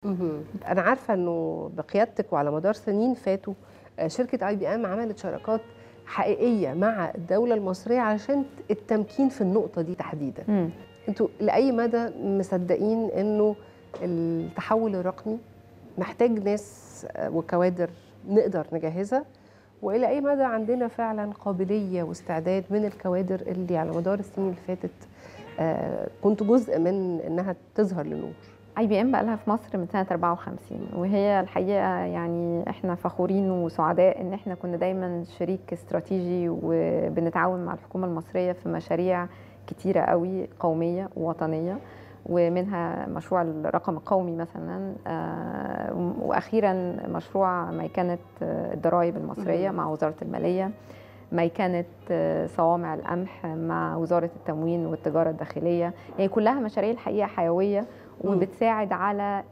أنا عارفة إنه بقيادتِك وعلى مدار سنين فاتوا شركة IBM عملت شراكات حقيقية مع الدولة المصرية علشان التمكين في النقطة دي تحديدًا. إمم. أنتم لأي مدى مصدقين إنه التحول الرقمي محتاج ناس وكوادر نقدر نجهزها، وإلى أي مدى عندنا فعلًا قابلية واستعداد من الكوادر اللي على مدار السنين اللي فاتت كنتوا جزء من إنها تظهر للنور؟ IBM بقى لها في مصر من سنة 54، وهي الحقيقة يعني إحنا فخورين وسعداء إن إحنا كنا دايمًا شريك استراتيجي، وبنتعاون مع الحكومة المصرية في مشاريع كتيرة أوي قومية ووطنية، ومنها مشروع الرقم القومي مثلًا، وأخيرًا مشروع ميكنة الضرايب المصرية مع وزارة المالية، ميكنة صوامع القمح مع وزارة التموين والتجارة الداخلية. هي كلها مشاريع الحقيقة حيوية وبتساعد على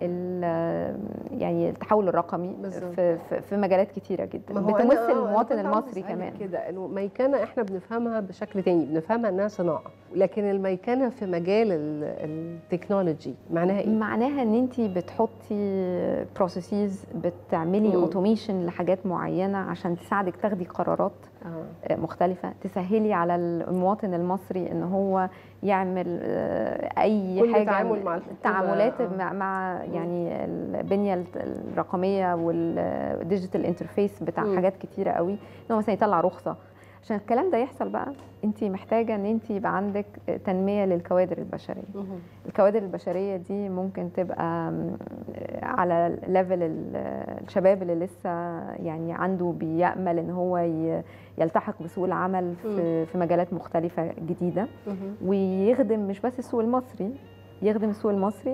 يعني التحول الرقمي في مجالات كتيرة جدا، بتمثل المواطن المصري كمان. كده انه ميكنه احنا بنفهمها بشكل تاني، بنفهمها انها صناعه، لكن الميكنه في مجال التكنولوجي معناها ايه؟ معناها ان انت بتحطي بروسيسز، بتعملي اوتوميشن لحاجات معينه عشان تساعدك تاخدي قرارات مختلفه، تسهلي على المواطن المصري ان هو يعمل اي حاجه، تعامل مع تعاملات مع يعني البنيه الرقميه والديجيتال انترفيس بتاع حاجات كتيره قوي، ان هو مثلا يطلع رخصه. عشان الكلام ده يحصل بقى انت محتاجه ان انت يبقى عندك تنميه للكوادر البشريه. الكوادر البشريه دي ممكن تبقى على ليفل الشباب اللي لسه يعني عنده بيأمل ان هو يلتحق بسوق العمل في مجالات مختلفه جديده، ويخدم مش بس السوق المصري، يخدم السوق المصري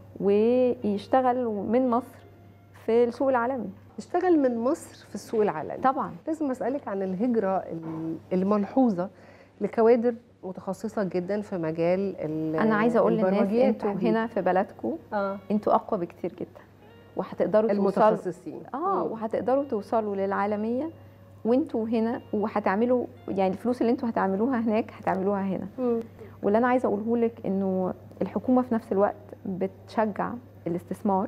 ويشتغل من مصر في السوق العالمي. يشتغل من مصر في السوق العالمي. طبعا لازم اسالك عن الهجره الملحوظه لكوادر متخصصه جدا في مجال انا عايزه اقول للناس انتوا هنا في بلدكم انتوا اقوى بكتير جدا، وهتقدروا المتخصصين وهتقدروا توصلوا للعالميه وانتوا هنا، وهتعملوا يعني الفلوس اللي انتوا هتعملوها هناك هتعملوها هنا. واللي انا عايزه اقوله لك انه الحكومه في نفس الوقت بتشجع الاستثمار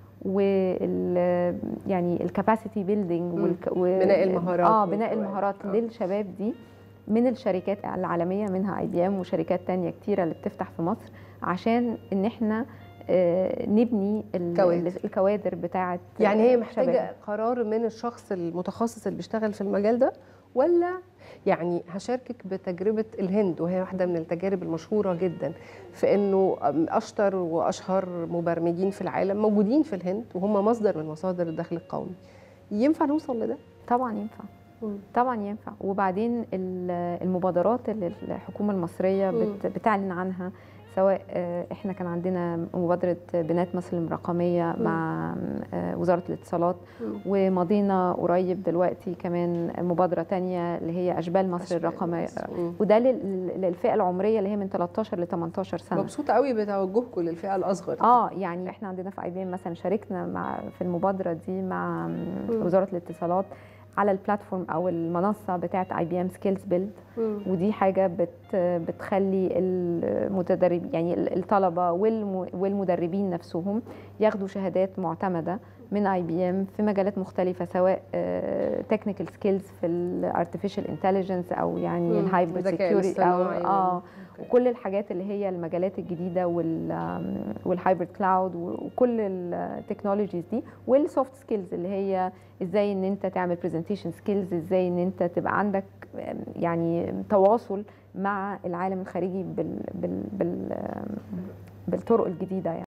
يعني الكاباسيتي بيلدينج بناء المهارات بناء المهارات للشباب دي من الشركات العالميه، منها IBM وشركات تانية كتيره اللي بتفتح في مصر، عشان ان احنا نبني الكوادر بتاعه. يعني هي محتاجه شباب. قرار من الشخص المتخصص اللي بيشتغل في المجال ده، ولا يعني هشاركك بتجربه الهند، وهي واحده من التجارب المشهوره جدا في انه اشطر واشهر مبرمجين في العالم موجودين في الهند، وهم مصدر من مصادر الدخل القومي. ينفع نوصل لده؟ طبعا ينفع، طبعا ينفع. وبعدين المبادرات اللي الحكومه المصريه بتعلن عنها، سواء احنا كان عندنا مبادره بنات مصر الرقميه مع وزاره الاتصالات، ومضينا قريب دلوقتي كمان مبادره تانية اللي هي اشبال مصر الرقميه، وده للفئه العمريه اللي هي من 13 ل 18 سنه. مبسوطه قوي بتوجهكم للفئه الاصغر دي. يعني احنا عندنا في IBM مثلا شاركنا في المبادره دي مع وزاره الاتصالات على البلاتفورم او المنصه بتاعه IBM سكيلز بيلد، ودي حاجه بتخلي المتدربين يعني الطلبه والمدربين نفسهم ياخدوا شهادات معتمده من IBM في مجالات مختلفه، سواء تكنيكال سكيلز في الارتفيشال انتليجنس او يعني الهايبر سيكيورتي او وكل الحاجات اللي هي المجالات الجديده والهايبرد كلاود وكل التكنولوجيز دي، والسوفت سكيلز اللي هي ازاي ان انت تعمل برزنتيشن سكيلز، ازاي ان انت تبقى عندك يعني تواصل مع العالم الخارجي بالطرق الجديده يعني.